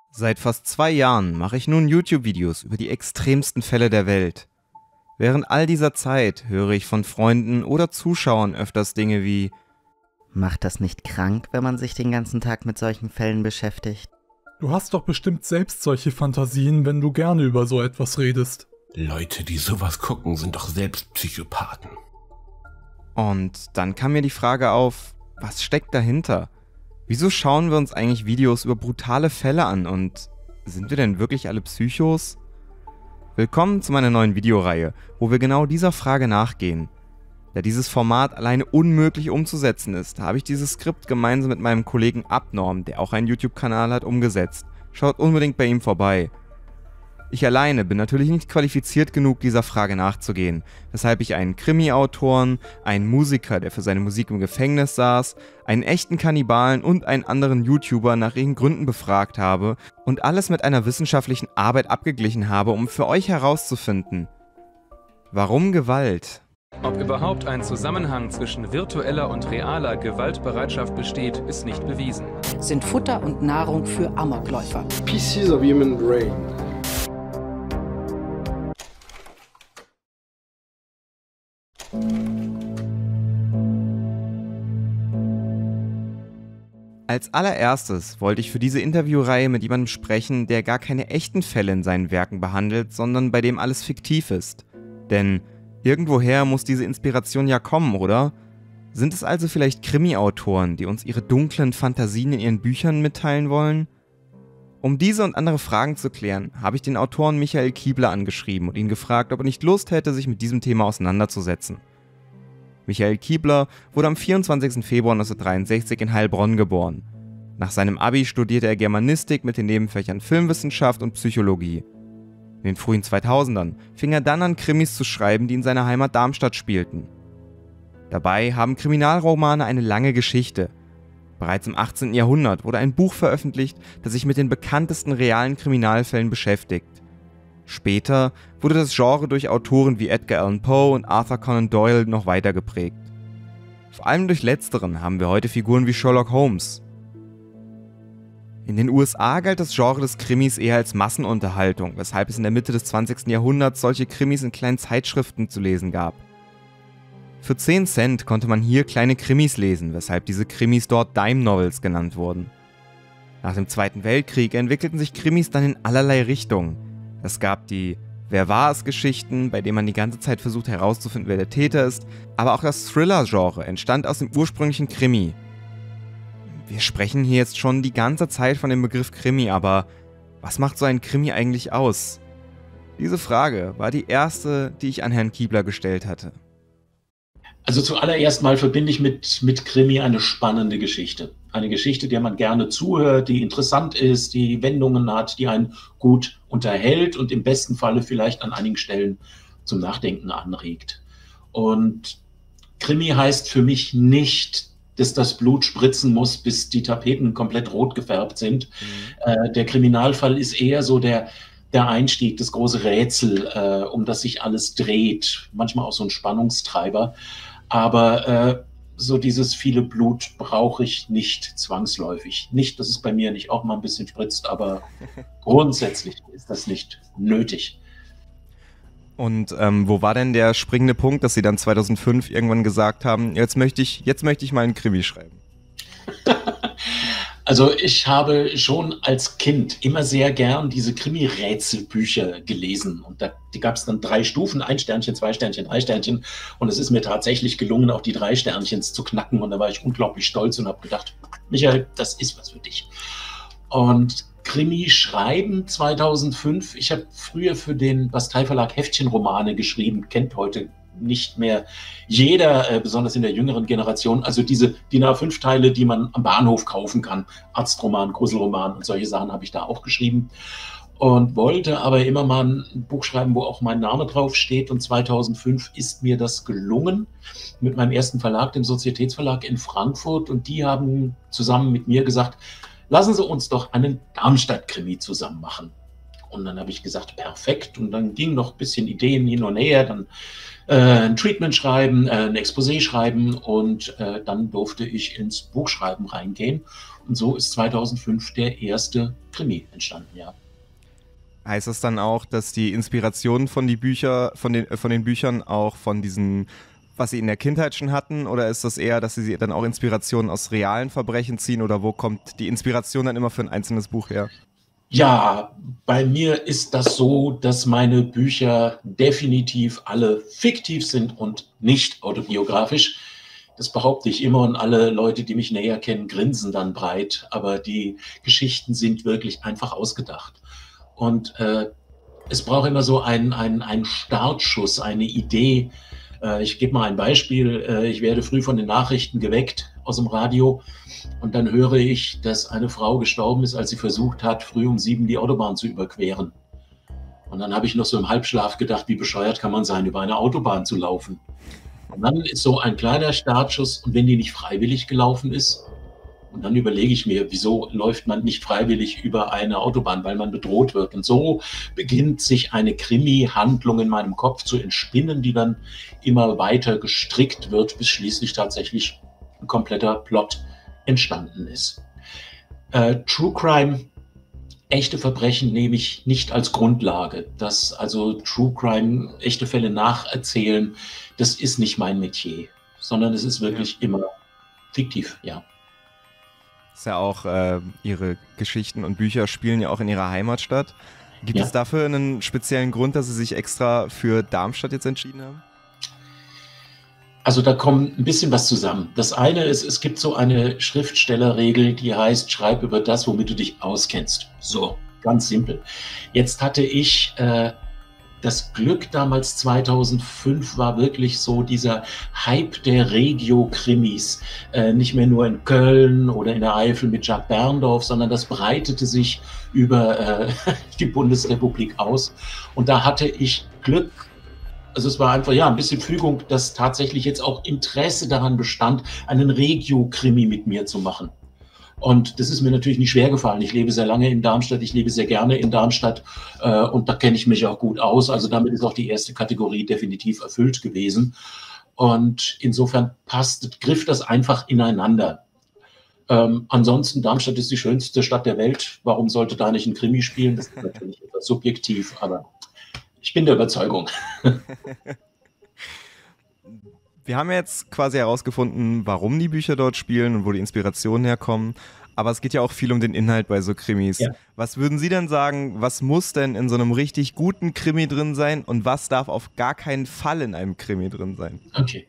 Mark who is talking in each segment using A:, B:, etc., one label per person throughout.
A: Seit fast 2 Jahren mache ich nun YouTube-Videos über die extremsten Fälle der Welt. Während all dieser Zeit höre ich von Freunden oder Zuschauern öfters Dinge wie:
B: Macht das nicht krank, wenn man sich den ganzen Tag mit solchen Fällen beschäftigt?
C: Du hast doch bestimmt selbst solche Fantasien, wenn du gerne über so etwas redest.
D: Leute, die sowas gucken, sind doch selbst Psychopathen.
A: Und dann kam mir die Frage auf, was steckt dahinter? Wieso schauen wir uns eigentlich Videos über brutale Fälle an und sind wir denn wirklich alle Psychos? Willkommen zu meiner neuen Videoreihe, wo wir genau dieser Frage nachgehen. Da dieses Format alleine unmöglich umzusetzen ist, habe ich dieses Skript gemeinsam mit meinem Kollegen Abnorm, der auch einen YouTube-Kanal hat, umgesetzt. Schaut unbedingt bei ihm vorbei. Ich alleine bin natürlich nicht qualifiziert genug, dieser Frage nachzugehen, weshalb ich einen Krimi-Autoren, einen Musiker, der für seine Musik im Gefängnis saß, einen echten Kannibalen und einen anderen YouTuber nach ihren Gründen befragt habe und alles mit einer wissenschaftlichen Arbeit abgeglichen habe, um für euch herauszufinden: Warum Gewalt?
E: Ob überhaupt ein Zusammenhang zwischen virtueller und realer Gewaltbereitschaft besteht, ist nicht bewiesen.
F: Sind Futter und Nahrung für Amokläufer.
G: Pieces of human brain.
A: Als allererstes wollte ich für diese Interviewreihe mit jemandem sprechen, der gar keine echten Fälle in seinen Werken behandelt, sondern bei dem alles fiktiv ist. Denn irgendwoher muss diese Inspiration ja kommen, oder? Sind es also vielleicht Krimi-Autoren, die uns ihre dunklen Fantasien in ihren Büchern mitteilen wollen? Um diese und andere Fragen zu klären, habe ich den Autoren Michael Kiebler angeschrieben und ihn gefragt, ob er nicht Lust hätte, sich mit diesem Thema auseinanderzusetzen. Michael Kiebler wurde am 24. Februar 1963 in Heilbronn geboren. Nach seinem Abi studierte er Germanistik mit den Nebenfächern Filmwissenschaft und Psychologie. In den frühen 2000ern fing er dann an, Krimis zu schreiben, die in seiner Heimat Darmstadt spielten. Dabei haben Kriminalromane eine lange Geschichte. Bereits im 18. Jahrhundert wurde ein Buch veröffentlicht, das sich mit den bekanntesten realen Kriminalfällen beschäftigt. Später wurde das Genre durch Autoren wie Edgar Allan Poe und Arthur Conan Doyle noch weiter geprägt. Vor allem durch letzteren haben wir heute Figuren wie Sherlock Holmes. In den USA galt das Genre des Krimis eher als Massenunterhaltung, weshalb es in der Mitte des 20. Jahrhunderts solche Krimis in kleinen Zeitschriften zu lesen gab. Für 10 Cent konnte man hier kleine Krimis lesen, weshalb diese Krimis dort Dime Novels genannt wurden. Nach dem Zweiten Weltkrieg entwickelten sich Krimis dann in allerlei Richtungen. Es gab die Wer-war-es-Geschichten, bei denen man die ganze Zeit versucht herauszufinden, wer der Täter ist, aber auch das Thriller-Genre entstand aus dem ursprünglichen Krimi. Wir sprechen hier jetzt schon die ganze Zeit von dem Begriff Krimi, aber was macht so ein Krimi eigentlich aus? Diese Frage war die erste, die ich an Herrn Kiebler gestellt hatte.
H: Also zuallererst mal verbinde ich mit Krimi eine spannende Geschichte. Eine Geschichte, der man gerne zuhört, die interessant ist, die Wendungen hat, die einen gut unterhält und im besten Falle vielleicht an einigen Stellen zum Nachdenken anregt. Und Krimi heißt für mich nicht, dass das Blut spritzen muss, bis die Tapeten komplett rot gefärbt sind. Der Kriminalfall ist eher so der Einstieg, das große Rätsel, um das sich alles dreht. Manchmal auch so ein Spannungstreiber. Aber so dieses viele Blut brauche ich nicht zwangsläufig. Nicht, dass es bei mir nicht auch mal ein bisschen spritzt, aber grundsätzlich ist das nicht nötig.
A: Und wo war denn der springende Punkt, dass Sie dann 2005 irgendwann gesagt haben, jetzt möchte ich mal einen Krimi schreiben?
H: Also ich habe schon als Kind immer sehr gern diese Krimi-Rätselbücher gelesen. Und die gab es dann 3 Stufen, 1 Sternchen, 2 Sternchen, 3 Sternchen. Und es ist mir tatsächlich gelungen, auch die 3 Sternchens zu knacken. Und da war ich unglaublich stolz und habe gedacht, Michael, das ist was für dich. Und Krimi schreiben 2005. Ich habe früher für den Bastei Verlag Heftchenromane geschrieben, kennt heute nicht mehr jeder, besonders in der jüngeren Generation. Also diese DIN A5-Teile, die man am Bahnhof kaufen kann. Arztroman, Gruselroman und solche Sachen habe ich da auch geschrieben. Und wollte aber immer mal ein Buch schreiben, wo auch mein Name drauf steht. Und 2005 ist mir das gelungen mit meinem ersten Verlag, dem Sozietätsverlag in Frankfurt. Und die haben zusammen mit mir gesagt, lassen Sie uns doch einen Darmstadt-Krimi zusammen machen. Und dann habe ich gesagt, perfekt. Und dann ging noch ein bisschen Ideen hin und her. Dann ein Treatment schreiben, ein Exposé schreiben und dann durfte ich ins Buchschreiben reingehen. Und so ist 2005 der erste Krimi entstanden, ja.
A: Heißt das dann auch, dass die Inspiration von den Büchern auch von diesen, was Sie in der Kindheit schon hatten, oder ist das eher, dass Sie dann auch Inspirationen aus realen Verbrechen ziehen, oder wo kommt die Inspiration dann immer für ein einzelnes Buch her?
H: Ja, bei mir ist das so, dass meine Bücher definitiv alle fiktiv sind und nicht autobiografisch. Das behaupte ich immer und alle Leute, die mich näher kennen, grinsen dann breit. Aber die Geschichten sind wirklich einfach ausgedacht. Und es braucht immer so einen Startschuss, eine Idee. Ich gebe mal ein Beispiel. Ich werde früh von den Nachrichten geweckt aus dem Radio und dann höre ich, dass eine Frau gestorben ist, als sie versucht hat, früh um 7 die Autobahn zu überqueren. Und dann habe ich noch so im Halbschlaf gedacht, wie bescheuert kann man sein, über eine Autobahn zu laufen. Und dann ist so ein kleiner Startschuss und wenn die nicht freiwillig gelaufen ist, und dann überlege ich mir, wieso läuft man nicht freiwillig über eine Autobahn, weil man bedroht wird. Und so beginnt sich eine Krimi-Handlung in meinem Kopf zu entspinnen, die dann immer weiter gestrickt wird, bis schließlich tatsächlich ein kompletter Plot entstanden ist. True Crime, echte Verbrechen nehme ich nicht als Grundlage. Das, also True Crime, echte Fälle nacherzählen, das ist nicht mein Metier, sondern es ist wirklich immer fiktiv, ja.
A: Ist ja auch, Ihre Geschichten und Bücher spielen ja auch in Ihrer Heimatstadt. Gibt es dafür einen speziellen Grund, dass Sie sich extra für Darmstadt jetzt entschieden haben?
H: Also da kommt ein bisschen was zusammen. Das eine ist, es gibt so eine Schriftstellerregel, die heißt, schreib über das, womit du dich auskennst. So, ganz simpel. Jetzt hatte ich das Glück, damals 2005 war wirklich so dieser Hype der Regio-Krimis, nicht mehr nur in Köln oder in der Eifel mit Jacques Berndorf, sondern das breitete sich über die Bundesrepublik aus. Und da hatte ich Glück, also es war einfach ein bisschen Fügung, dass tatsächlich jetzt auch Interesse daran bestand, einen Regio-Krimi mit mir zu machen. Und das ist mir natürlich nicht schwer gefallen. Ich lebe sehr lange in Darmstadt, ich lebe sehr gerne in Darmstadt und da kenne ich mich auch gut aus. Also damit ist auch die erste Kategorie definitiv erfüllt gewesen. Und insofern griff das einfach ineinander. Ansonsten, Darmstadt ist die schönste Stadt der Welt. Warum sollte da nicht ein Krimi spielen? Das ist natürlich etwas subjektiv, aber ich bin der Überzeugung.
A: Wir haben jetzt quasi herausgefunden, warum die Bücher dort spielen und wo die Inspirationen herkommen. Aber es geht ja auch viel um den Inhalt bei so Krimis. Ja. Was würden Sie denn sagen, was muss denn in so einem richtig guten Krimi drin sein und was darf auf gar keinen Fall in einem Krimi drin sein?
H: Okay.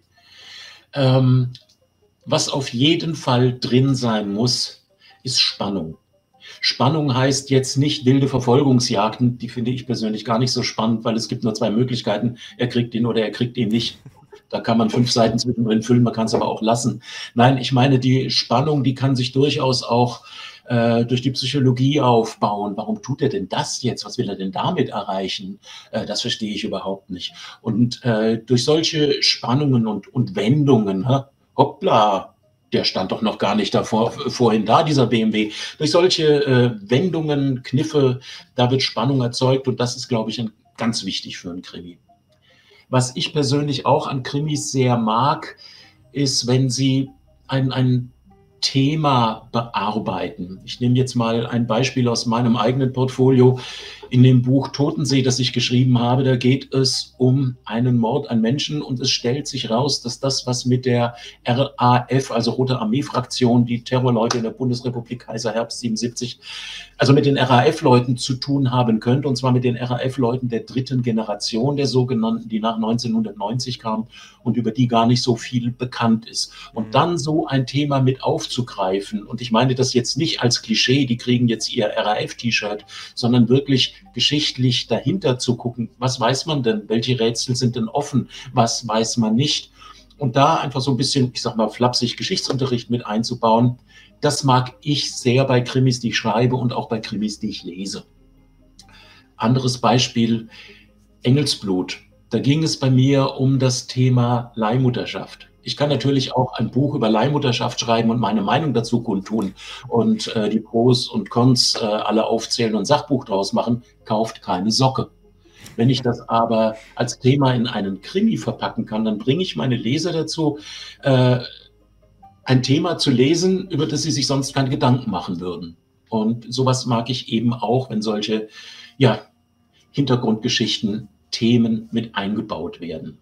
H: Was auf jeden Fall drin sein muss, ist Spannung. Spannung heißt jetzt nicht wilde Verfolgungsjagden. Die finde ich persönlich gar nicht so spannend, weil es gibt nur 2 Möglichkeiten. Er kriegt ihn oder er kriegt ihn nicht. Da kann man 5 Seiten zwischendrin füllen, man kann es aber auch lassen. Nein, ich meine, die Spannung, die kann sich durchaus auch durch die Psychologie aufbauen. Warum tut er denn das jetzt? Was will er denn damit erreichen? Das verstehe ich überhaupt nicht. Und durch solche Spannungen und Wendungen, hoppla, der stand doch noch gar nicht vorhin da, dieser BMW. Durch solche Wendungen, Kniffe, da wird Spannung erzeugt und das ist, glaube ich, ganz wichtig für einen Krimi. Was ich persönlich auch an Krimis sehr mag, ist, wenn sie ein Thema bearbeiten. Ich nehme jetzt mal ein Beispiel aus meinem eigenen Portfolio. In dem Buch Totensee, das ich geschrieben habe, da geht es um einen Mord an Menschen und es stellt sich raus, dass das, was mit der RAF, also Rote Armee-Fraktion, die Terrorleute in der Bundesrepublik Kaiserherbst 77, also mit den RAF-Leuten zu tun haben könnte, und zwar mit den RAF-Leuten der 3. Generation, der sogenannten, die nach 1990 kamen und über die gar nicht so viel bekannt ist. Und dann so ein Thema mit aufzugreifen, und ich meine das jetzt nicht als Klischee, die kriegen jetzt ihr RAF-T-Shirt, sondern wirklich geschichtlich dahinter zu gucken, was weiß man denn, welche Rätsel sind denn offen, was weiß man nicht. Und da einfach so ein bisschen, ich sag mal, flapsig Geschichtsunterricht mit einzubauen, das mag ich sehr bei Krimis, die ich schreibe und auch bei Krimis, die ich lese. Anderes Beispiel, Engelsblut. Da ging es bei mir um das Thema Leihmutterschaft. Ich kann natürlich auch ein Buch über Leihmutterschaft schreiben und meine Meinung dazu kundtun und die Pros und Cons alle aufzählen und ein Sachbuch draus machen, kauft keine Socke. Wenn ich das aber als Thema in einen Krimi verpacken kann, dann bringe ich meine Leser dazu, ein Thema zu lesen, über das sie sich sonst keine Gedanken machen würden. Und sowas mag ich eben auch, wenn solche ja, Hintergrundgeschichten, Themen mit eingebaut werden.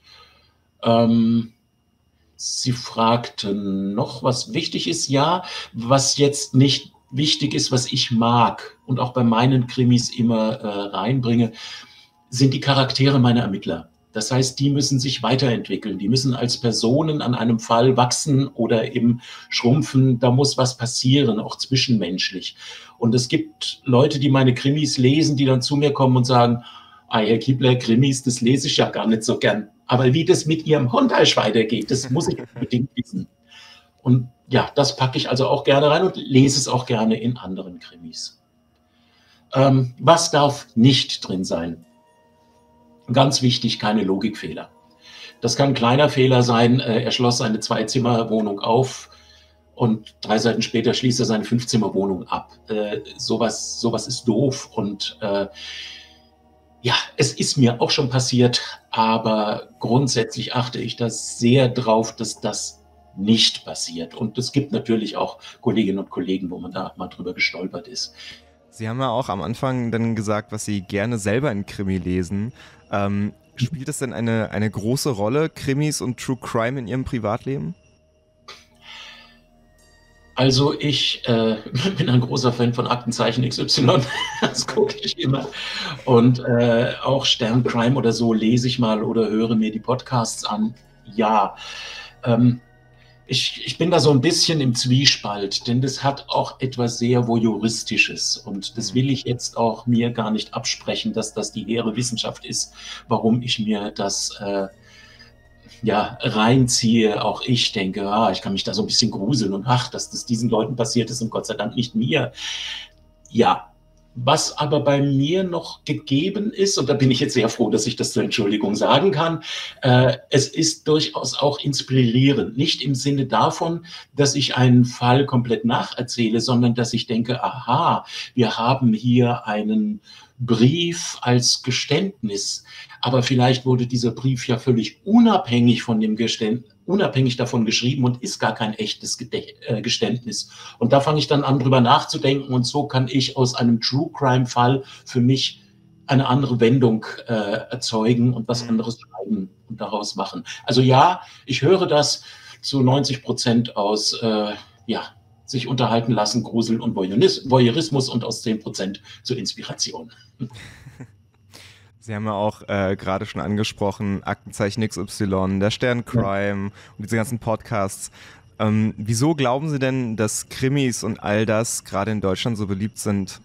H: Sie fragten noch, was wichtig ist. Ja, was jetzt nicht wichtig ist, was ich mag und auch bei meinen Krimis immer reinbringe, sind die Charaktere meiner Ermittler. Das heißt, die müssen sich weiterentwickeln. Die müssen als Personen an einem Fall wachsen oder eben schrumpfen. Da muss was passieren, auch zwischenmenschlich. Und es gibt Leute, die meine Krimis lesen, die dann zu mir kommen und sagen, Herr Kibler, Krimis, das lese ich ja gar nicht so gern. Aber wie das mit Ihrem Hontasch weitergeht, das muss ich unbedingt wissen. Und ja, das packe ich also auch gerne rein und lese es auch gerne in anderen Krimis. Was darf nicht drin sein? Ganz wichtig, keine Logikfehler. Das kann ein kleiner Fehler sein. Er schloss seine 2-Zimmer-Wohnung auf und 3 Seiten später schließt er seine 5-Zimmer-Wohnung ab. Sowas ist doof und ja, es ist mir auch schon passiert, aber grundsätzlich achte ich da sehr drauf, dass das nicht passiert. Und es gibt natürlich auch Kolleginnen und Kollegen, wo man da mal drüber gestolpert ist.
A: Sie haben ja auch am Anfang dann gesagt, was Sie gerne selber in Krimi lesen. Spielt es denn eine große Rolle, Krimis und True Crime in Ihrem Privatleben?
H: Also ich bin ein großer Fan von Aktenzeichen XY, das gucke ich immer. Und auch Stern Crime oder so lese ich mal oder höre mir die Podcasts an. Ja, ich bin da so ein bisschen im Zwiespalt, denn das hat auch etwas sehr Voyeuristisches. Und das will ich jetzt auch mir gar nicht absprechen, dass das die hehre Wissenschaft ist, warum ich mir das ja, reinziehe. Auch ich denke, ich kann mich da so ein bisschen gruseln und dass das diesen Leuten passiert ist und Gott sei Dank nicht mir. Ja, was aber bei mir noch gegeben ist, und da bin ich jetzt sehr froh, dass ich das zur Entschuldigung sagen kann, es ist durchaus auch inspirierend. Nicht im Sinne davon, dass ich einen Fall komplett nacherzähle, sondern dass ich denke, aha, wir haben hier einen Brief als Geständnis, aber vielleicht wurde dieser Brief ja völlig unabhängig von dem unabhängig davon geschrieben und ist gar kein echtes Geständnis. Und da fange ich dann an, drüber nachzudenken und so kann ich aus einem True Crime Fall für mich eine andere Wendung erzeugen und was anderes schreiben und daraus machen. Also ja, ich höre das zu 90% aus, sich unterhalten lassen, Grusel und Voyeurismus und aus 10% zur Inspiration.
A: Sie haben ja auch gerade schon angesprochen, Aktenzeichen XY, der Stern Crime und diese ganzen Podcasts. Wieso glauben Sie denn, dass Krimis und all das gerade in Deutschland so beliebt sind?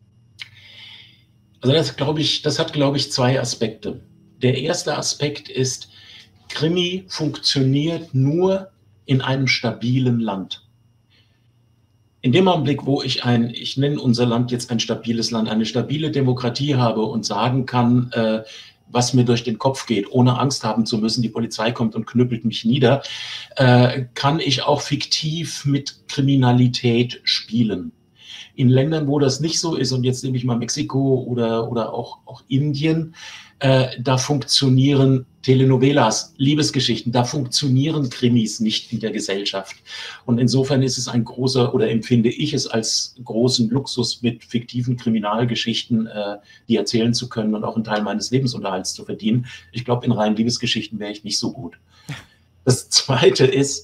H: Also das hat, glaube ich, 2 Aspekte. Der erste Aspekt ist, Krimi funktioniert nur in einem stabilen Land. In dem Augenblick, wo ich nenne unser Land jetzt ein stabiles Land, eine stabile Demokratie habe und sagen kann, was mir durch den Kopf geht, ohne Angst haben zu müssen, die Polizei kommt und knüppelt mich nieder, kann ich auch fiktiv mit Kriminalität spielen. In Ländern, wo das nicht so ist, und jetzt nehme ich mal Mexiko oder auch Indien, da funktionieren Telenovelas, Liebesgeschichten, da funktionieren Krimis nicht in der Gesellschaft. Und insofern ist es ein großer, oder empfinde ich es als großen Luxus, mit fiktiven Kriminalgeschichten die erzählen zu können und auch einen Teil meines Lebensunterhalts zu verdienen. Ich glaube, in reinen Liebesgeschichten wäre ich nicht so gut. Das Zweite ist,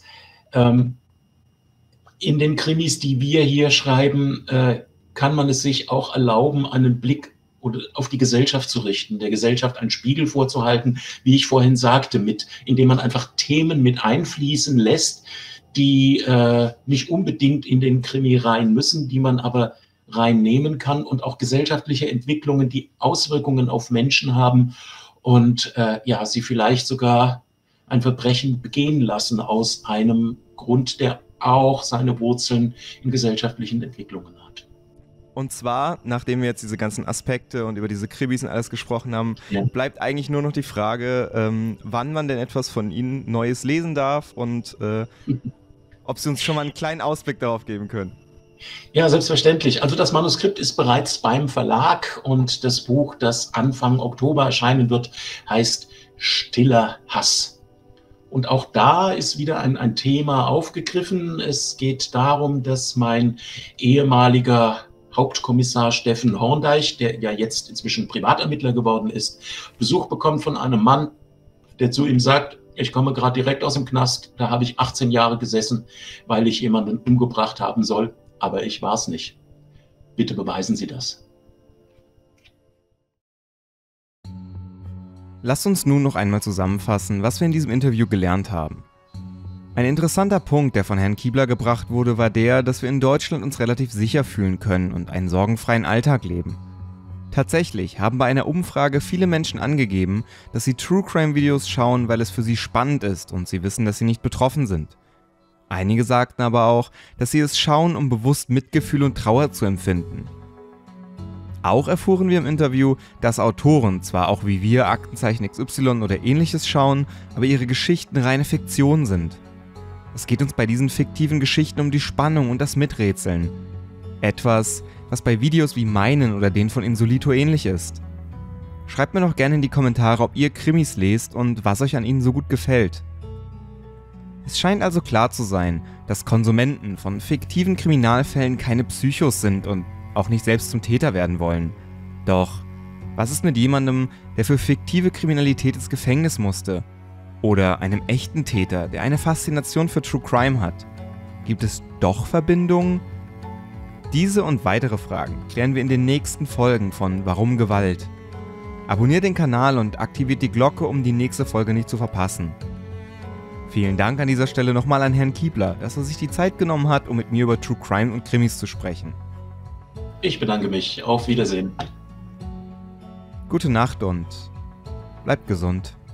H: in den Krimis, die wir hier schreiben, kann man es sich auch erlauben, einen Blick auf die Gesellschaft zu richten, der Gesellschaft einen Spiegel vorzuhalten, wie ich vorhin sagte, indem man einfach Themen mit einfließen lässt, die nicht unbedingt in den Krimi rein müssen, die man aber reinnehmen kann und auch gesellschaftliche Entwicklungen, die Auswirkungen auf Menschen haben und sie vielleicht sogar ein Verbrechen begehen lassen aus einem Grund, der auch seine Wurzeln in gesellschaftlichen Entwicklungen hat.
A: Und zwar, nachdem wir jetzt diese ganzen Aspekte und über diese Krimis und alles gesprochen haben, bleibt eigentlich nur noch die Frage, wann man denn etwas von Ihnen Neues lesen darf und ob Sie uns schon mal einen kleinen Ausblick darauf geben können.
H: Ja, selbstverständlich. Also das Manuskript ist bereits beim Verlag und das Buch, das Anfang Oktober erscheinen wird, heißt Stiller Hass. Und auch da ist wieder ein Thema aufgegriffen. Es geht darum, dass mein ehemaliger Hauptkommissar Steffen Horndeich, der ja jetzt inzwischen Privatermittler geworden ist, Besuch bekommt von einem Mann, der zu ihm sagt, ich komme gerade direkt aus dem Knast, da habe ich 18 Jahre gesessen, weil ich jemanden umgebracht haben soll, aber ich war es nicht. Bitte beweisen Sie das.
A: Lasst uns nun noch einmal zusammenfassen, was wir in diesem Interview gelernt haben. Ein interessanter Punkt, der von Herrn Kiebler gebracht wurde, war der, dass wir in Deutschland uns relativ sicher fühlen können und einen sorgenfreien Alltag leben. Tatsächlich haben bei einer Umfrage viele Menschen angegeben, dass sie True-Crime-Videos schauen, weil es für sie spannend ist und sie wissen, dass sie nicht betroffen sind. Einige sagten aber auch, dass sie es schauen, um bewusst Mitgefühl und Trauer zu empfinden. Auch erfuhren wir im Interview, dass Autoren zwar auch wie wir Aktenzeichen XY oder ähnliches schauen, aber ihre Geschichten reine Fiktion sind. Es geht uns bei diesen fiktiven Geschichten um die Spannung und das Miträtseln. Etwas, was bei Videos wie meinen oder den von Insolito ähnlich ist. Schreibt mir doch gerne in die Kommentare, ob ihr Krimis lest und was euch an ihnen so gut gefällt. Es scheint also klar zu sein, dass Konsumenten von fiktiven Kriminalfällen keine Psychos sind und auch nicht selbst zum Täter werden wollen. Doch, was ist mit jemandem, der für fiktive Kriminalität ins Gefängnis musste? Oder einem echten Täter, der eine Faszination für True Crime hat? Gibt es doch Verbindungen? Diese und weitere Fragen klären wir in den nächsten Folgen von Warum Gewalt? Abonniert den Kanal und aktiviert die Glocke, um die nächste Folge nicht zu verpassen. Vielen Dank an dieser Stelle nochmal an Herrn Kiebler, dass er sich die Zeit genommen hat, um mit mir über True Crime und Krimis zu sprechen.
H: Ich bedanke mich. Auf Wiedersehen.
A: Gute Nacht und bleibt gesund.